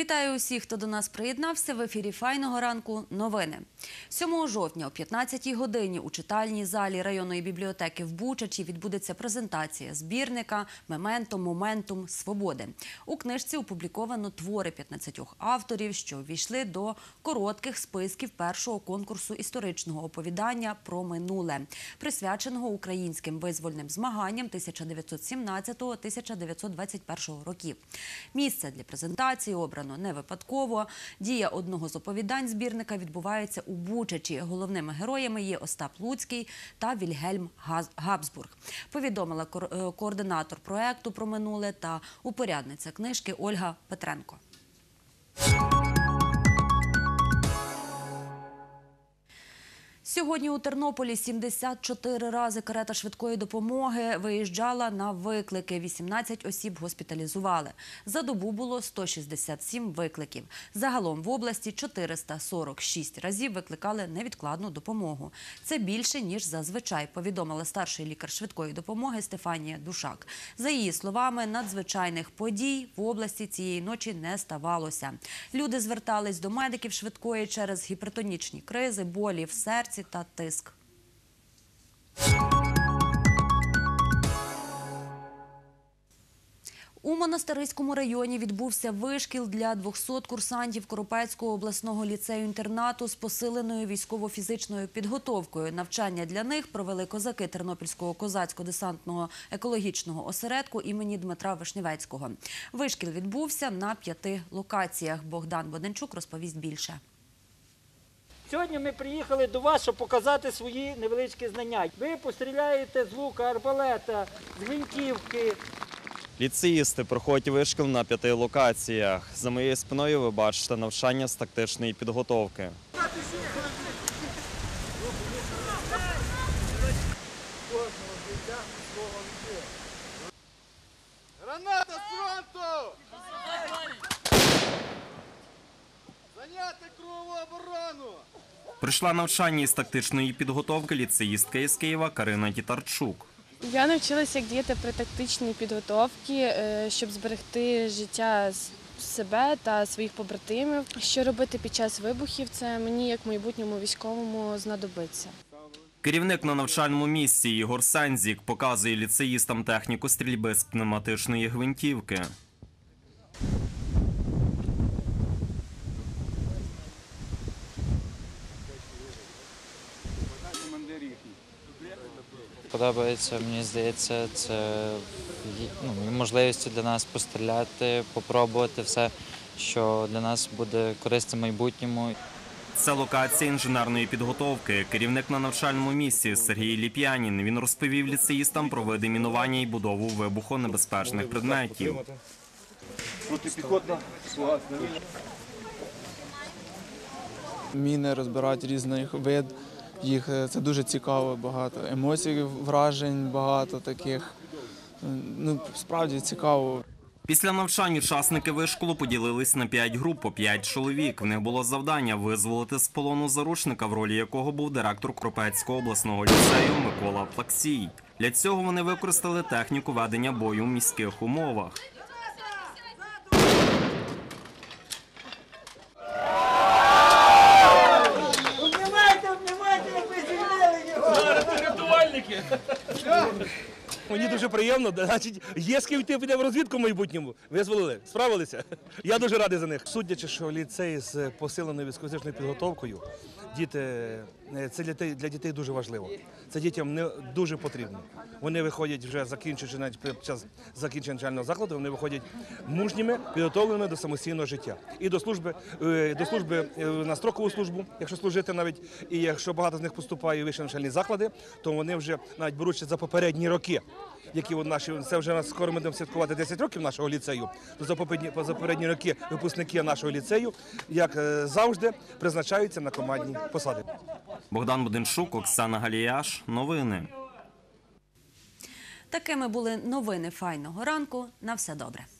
Вітаю усіх, хто до нас приєднався. В ефірі «Файного ранку» новини. 7 жовтня о 15-й годині у читальній залі районної бібліотеки в Бучачі відбудеться презентація збірника «Мементо Моментум Свободи». У книжці опубліковано твори 15 авторів, що увійшли до коротких списків першого конкурсу історичного оповідання про минуле, присвяченого українським визвольним змаганням 1917-1921 років. Місце для презентації обрано не випадково. Дія одного з оповідань збірника відбувається у Бучачі. Головними героями є Остап Луцький та Вільгельм Габсбург. Повідомила координатор проєкту про минуле та упорядниця книжки Ольга Петренко. Сьогодні у Тернополі 74 рази карета швидкої допомоги виїжджала на виклики. 18 осіб госпіталізували. За добу було 167 викликів. Загалом в області 446 разів викликали невідкладну допомогу. Це більше, ніж зазвичай, повідомила старший лікар швидкої допомоги Стефанія Душак. За її словами, надзвичайних подій в області цієї ночі не ставалося. Люди звертались до медиків швидкої через гіпертонічні кризи, болі в серці та тиск. У Монастириському районі відбувся вишкіл для 200 курсантів Коропецького обласного ліцею-інтернату з посиленою військово-фізичною підготовкою. Навчання для них провели козаки Тернопільського козацько-десантного екологічного осередку імені Дмитра Вишневецького. Вишкіл відбувся на 5 локаціях. Богдан Боденчук розповість більше. Сьогодні ми приїхали до вас, щоб показати свої невеличкі знання. Ви постріляєте з лука, арбалета, з гвинтівки. Ліцеїсти проходять вишкіл на 5 локаціях. За моєю спиною ви бачите навчання з тактичної підготовки. Граната з фронту! Зайняти кругову оборону! Прийшла навчання із тактичної підготовки ліцеїстка із Києва Карина Тітарчук. Я навчилася, як діяти при тактичній підготовці, щоб зберегти життя себе та своїх побратимів. Що робити під час вибухів, це мені, як майбутньому військовому, знадобиться. Керівник на навчальному місці Ігор Сензік показує ліцеїстам техніку стрільби з пневматичної гвинтівки. Подобається, мені здається, це можливості для нас постріляти, попробувати все, що для нас буде корисним в майбутньому. Це локація інженерної підготовки. Керівник на навчальному місці Сергій Ліп'янін. Він розповів ліцеїстам про види мінування і будову вибухонебезпечних предметів. Міни розбирають різних видів. Їх це дуже цікаво, багато емоцій, вражень, багато таких. Справді цікаво. Після навчань учасники вишколу поділились на 5 груп по 5 чоловік. В них було завдання визволити з полону заручника, в ролі якого був директор Коропецького обласного ліцею Микола Плаксій. Для цього вони використали техніку ведення бою в міських умовах. Мені дуже приємно, значить, є з ким йти в розвідку в майбутньому. Визволили, справилися. Я дуже радий за них. Судячи, що ліцей з посиленою військово-фізичною підготовкою, це для дітей дуже важливо. Це дітям не дуже потрібно. Вони виходять вже, закінчуючи навіть під час закінчення навчального закладу, вони виходять мужніми, підготовленими до самостійного життя. І до служби на строкову службу, якщо служити навіть, і якщо багато з них поступає у вищі навчальні заклади, то вони вже навіть беруться за попередні роки, які наші, це вже скоро ми будемо святкувати 10 років нашого ліцею, то за попередні роки випускники нашого ліцею, як завжди, призначаються на командні посади. Богдан Боденчук, Оксана Галіяш. Новини. Такими були новини «Файного ранку». На все добре.